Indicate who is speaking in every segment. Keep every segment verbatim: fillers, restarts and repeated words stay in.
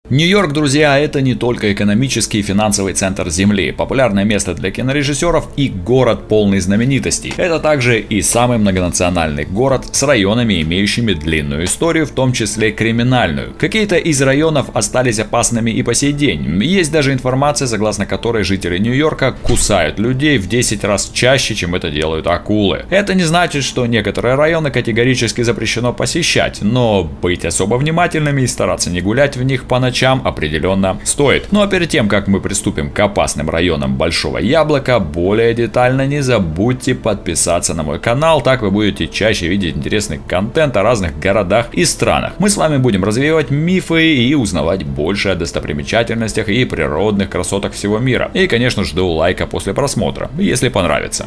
Speaker 1: Нью-Йорк, друзья, это не только экономический и финансовый центр Земли, популярное место для кинорежиссеров и город полный знаменитостей. Это также и самый многонациональный город с районами, имеющими длинную историю, в том числе криминальную. Какие-то из районов остались опасными и по сей день. Есть даже информация, согласно которой жители Нью-Йорка кусают людей в десять раз чаще, чем это делают акулы. Это не значит, что некоторые районы категорически запрещено посещать, но быть особо внимательными и стараться не гулять в них по ночам определенно стоит. Ну а перед тем, как мы приступим к опасным районам Большого Яблока, более детально не забудьте подписаться на мой канал, так вы будете чаще видеть интересный контент о разных городах и странах. Мы с вами будем развеивать мифы и узнавать больше о достопримечательностях и природных красотах всего мира. И, конечно, жду лайка после просмотра, если понравится.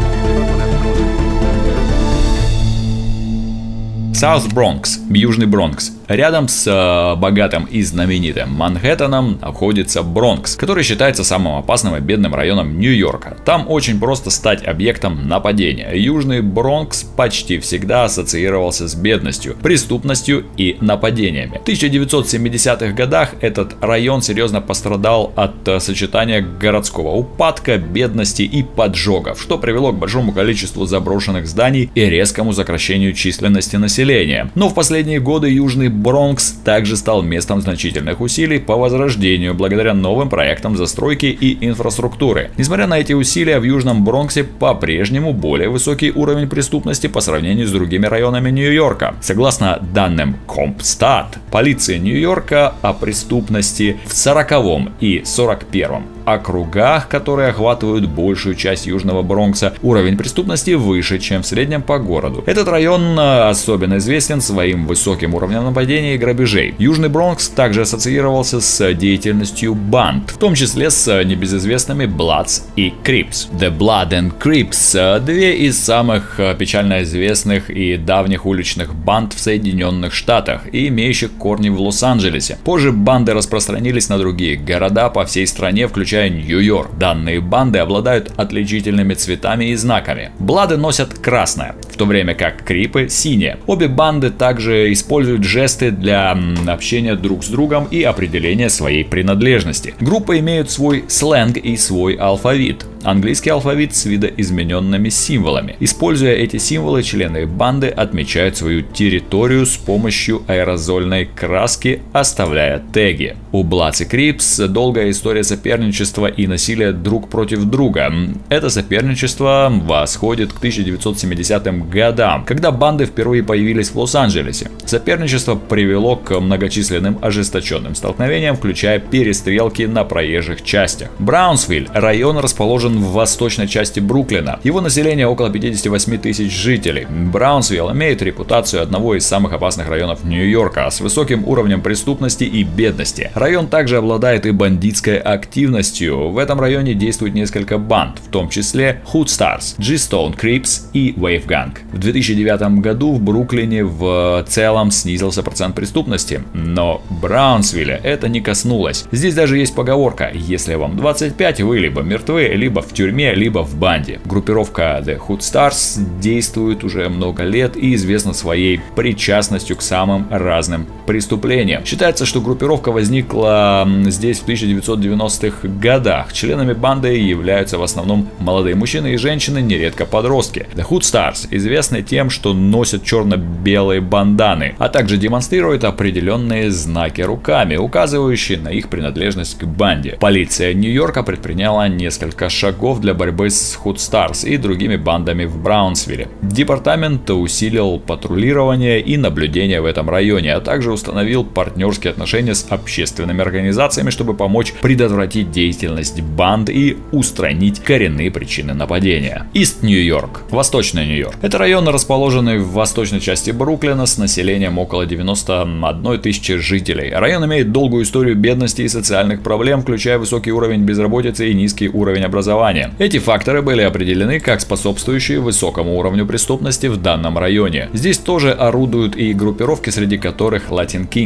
Speaker 1: South Bronx, Южный Бронкс. Рядом с э, богатым и знаменитым Манхэттеном находится Бронкс, который считается самым опасным и бедным районом Нью-Йорка. Там очень просто стать объектом нападения. Южный Бронкс почти всегда ассоциировался с бедностью, преступностью и нападениями. В тысяча девятьсот семидесятых годах этот район серьезно пострадал от э, сочетания городского упадка, бедности и поджогов, что привело к большому количеству заброшенных зданий и резкому сокращению численности населения. Но в последние годы Южный Бронкс также стал местом значительных усилий по возрождению благодаря новым проектам застройки и инфраструктуры. Несмотря на эти усилия, в Южном Бронксе по-прежнему более высокий уровень преступности по сравнению с другими районами Нью-Йорка. Согласно данным Компстат, полиция Нью-Йорка о преступности в сороковом и сорок первом округах, которые охватывают большую часть Южного Бронкса, уровень преступности выше, чем в среднем по городу. Этот район особенно известен своим высоким уровнем нападений и грабежей. Южный Бронкс также ассоциировался с деятельностью банд, в том числе с небезызвестными Bloods и Crips. The Blood and Crips – две из самых печально известных и давних уличных банд в Соединенных Штатах и имеющих корни в Лос-Анджелесе. Позже банды распространились на другие города по всей стране, включая Нью-Йорк. Данные банды обладают отличительными цветами и знаками. Блады носят красное, в то время как крипы синее. Обе банды также используют жесты для общения друг с другом и определения своей принадлежности. Группы имеют свой сленг и свой алфавит. Английский алфавит с видоизмененными символами. Используя эти символы, члены банды отмечают свою территорию с помощью аэрозольной краски, оставляя теги. У Bloods и Crips долгая история соперничества и насилия друг против друга. Это соперничество восходит к тысяча девятьсот семидесятым годам, когда банды впервые появились в Лос-Анджелесе. Соперничество привело к многочисленным ожесточенным столкновениям, включая перестрелки на проезжих частях. Браунсвилл – район, расположен в восточной части Бруклина. Его население около пятидесяти восьми тысяч жителей. Браунсвилл имеет репутацию одного из самых опасных районов Нью-Йорка с высоким уровнем преступности и бедности. Район также обладает и бандитской активностью. В этом районе действует несколько банд, в том числе Hood Stars, G-Stone Crips и Wave Gang. В две тысячи девятом году в Бруклине в целом снизился процент преступности, но Браунсвилля это не коснулось. Здесь даже есть поговорка: если вам двадцать пять, вы либо мертвы, либо в тюрьме, либо в банде. Группировка The Hood Stars действует уже много лет и известна своей причастностью к самым разным преступлениям. Считается, что группировка возникла здесь в тысяча девятьсот девяностых годах. Членами банды являются в основном молодые мужчины и женщины, нередко подростки. The Hood Stars известны тем, что носят черно-белые банданы, а также демонстрируют определенные знаки руками, указывающие на их принадлежность к банде. Полиция Нью-Йорка предприняла несколько шагов для борьбы с Hood Stars и другими бандами в Браунсвилле. Департамент усилил патрулирование и наблюдение в этом районе, а также установил партнерские отношения с общественными организациями, чтобы помочь предотвратить деятельность банд и устранить коренные причины нападения. Ист Нью-Йорк, Восточный Нью-Йорк. Это район, расположенный в восточной части Бруклина с населением около девяноста одной тысячи жителей. Район имеет долгую историю бедности и социальных проблем, включая высокий уровень безработицы и низкий уровень образования. Эти факторы были определены как способствующие высокому уровню преступности в данном районе. Здесь тоже орудуют и группировки, среди которых Latin Kings.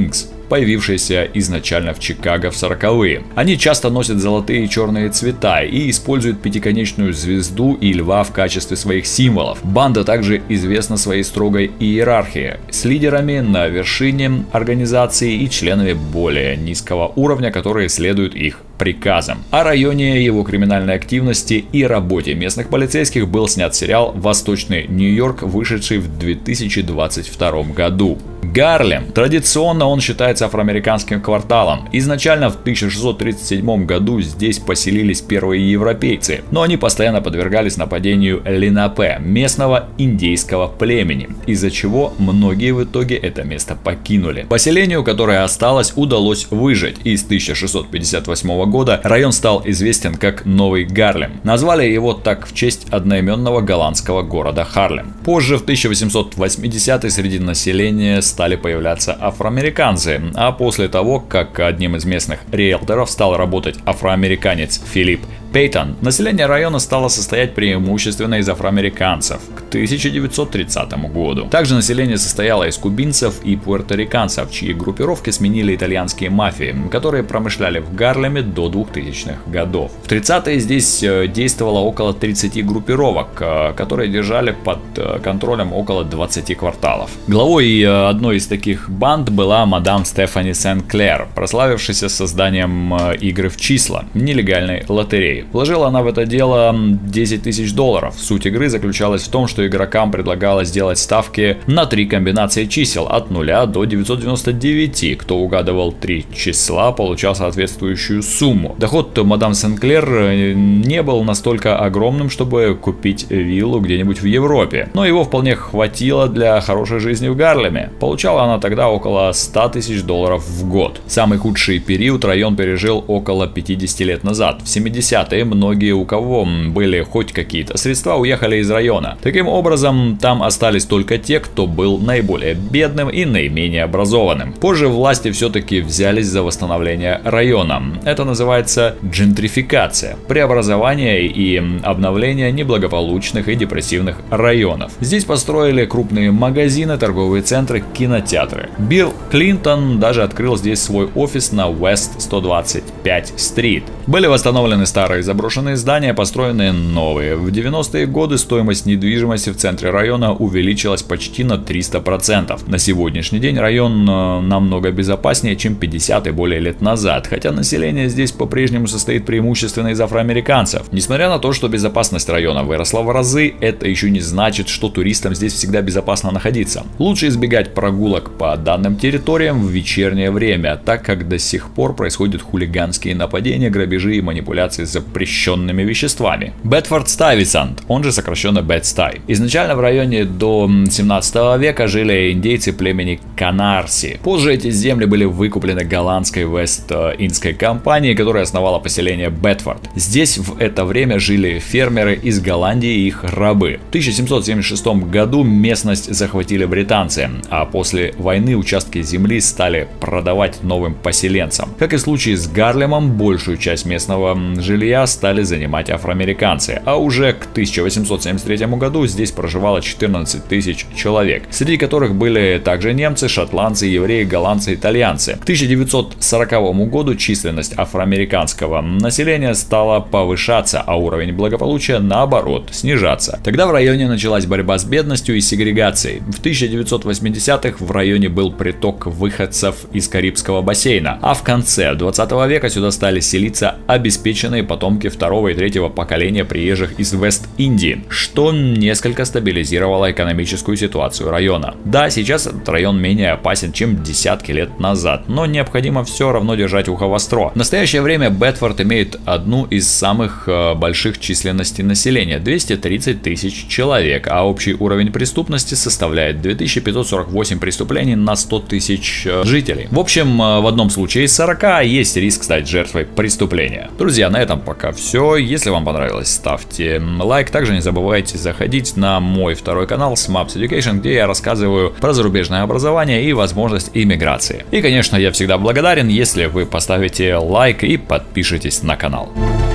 Speaker 1: появившиеся изначально в Чикаго в сороковые. Они часто носят золотые и черные цвета и используют пятиконечную звезду и льва в качестве своих символов. Банда также известна своей строгой иерархией, с лидерами на вершине организации и членами более низкого уровня, которые следуют их приказам. О районе, его криминальной активности и работе местных полицейских был снят сериал «Восточный Нью-Йорк», вышедший в две тысячи двадцать втором году. Гарлем. Традиционно он считается афроамериканским кварталом. Изначально в тысяча шестьсот тридцать седьмом году здесь поселились первые европейцы, но они постоянно подвергались нападению Ленапе, местного индейского племени, из-за чего многие в итоге это место покинули. Поселению, которое осталось, удалось выжить, и с тысяча шестьсот пятьдесят восьмого года район стал известен как Новый Гарлем. Назвали его так в честь одноименного голландского города Харлем. Позже, в тысяча восемьсот восьмидесятые, среди населения стали появляться афроамериканцы, а после того, как одним из местных риэлторов стал работать афроамериканец Филипп Пейтон, население района стало состоять преимущественно из афроамериканцев к тысяча девятьсот тридцатому году. Также население состояло из кубинцев и пуэрториканцев, чьи группировки сменили итальянские мафии, которые промышляли в Гарлеме до двухтысячных годов. В тридцатые здесь действовало около тридцати группировок, которые держали под контролем около двадцати кварталов. Главой одной из таких банд была мадам Стефани Сен-Клер, прославившаяся созданием игры в числа, нелегальной лотереи. Вложила она в это дело десять тысяч долларов. Суть игры заключалась в том, что игрокам предлагалось сделать ставки на три комбинации чисел от нуля до девятисот девяноста девяти. Кто угадывал три числа, получал соответствующую сумму. Доход мадам Сен-Клер не был настолько огромным, чтобы купить виллу где-нибудь в Европе, но его вполне хватило для хорошей жизни в Гарлеме. Получала она тогда около ста тысяч долларов в год. Самый худший период район пережил около пятидесяти лет назад. В семидесятые многие, у кого были хоть какие-то средства, уехали из района. Таким образом, там остались только те, кто был наиболее бедным и наименее образованным. Позже власти все-таки взялись за восстановление района. Это называется джентрификация, преобразование и обновление неблагополучных и депрессивных районов. Здесь построили крупные магазины, торговые центры, кинотеатры. Билл Клинтон даже открыл здесь свой офис на West сто двадцать пять стрит. Были восстановлены старые заброшенные здания, построенные новые. В девяностые годы стоимость недвижимости в центре района увеличилась почти на триста процентов. На сегодняшний день район намного безопаснее, чем пятьдесят и более лет назад, хотя население здесь по-прежнему состоит преимущественно из афроамериканцев. Несмотря на то, что безопасность района выросла в разы, это еще не значит, что туристам здесь всегда безопасно находиться. Лучше избегать прогулок по данным территориям в вечернее время, так как до сих пор происходят хулиганские нападения, грабежи и манипуляции с запрещенными веществами. Бедфорд-Стайвисант, он же сокращенно Бед-Стай. Изначально в районе до семнадцатого века жили индейцы племени Канарси. Позже эти земли были выкуплены голландской Вест-Индской компанией, которая основала поселение Бедфорд. Здесь в это время жили фермеры из Голландии и их рабы. В тысяча семьсот семьдесят шестом году местность захватили британцы, а после войны участки земли стали продавать новым поселенцам. Как и в случае с Гарлемом, большую часть местного жилья стали занимать афроамериканцы, а уже к тысяча восемьсот семьдесят третьему году здесь проживало четырнадцать тысяч человек, среди которых были также немцы, шотландцы, евреи, голландцы, итальянцы. К тысяча девятьсот сороковому году численность афроамериканского населения стала повышаться, а уровень благополучия, наоборот, снижаться. Тогда в районе началась борьба с бедностью и сегрегацией. В тысяча девятьсот восьмидесятых в районе был приток выходцев из Карибского бассейна, а в конце двадцатого века сюда стали селиться обеспеченные потомки второго и третьего поколения приезжих из Вест-Индии, что несколько стабилизировало экономическую ситуацию района. Да, сейчас этот район менее опасен, чем десятки лет назад, но необходимо все равно держать ухо востро. В настоящее время Бедфорд имеет одну из самых э, больших численностей населения – двести тридцать тысяч человек, а общий уровень преступности составляет две тысячи пятьсот сорок восемь преступлений на сто тысяч э, жителей. В общем, э, в одном случае из сорока есть риск стать жертвой преступления. Друзья, на этом пока все. Если вам понравилось, ставьте лайк. Также не забывайте заходить на мой второй канал Смапс Education, где я рассказываю про зарубежное образование и возможность иммиграции. И, конечно, я всегда благодарен, если вы поставите лайк и подпишитесь на канал.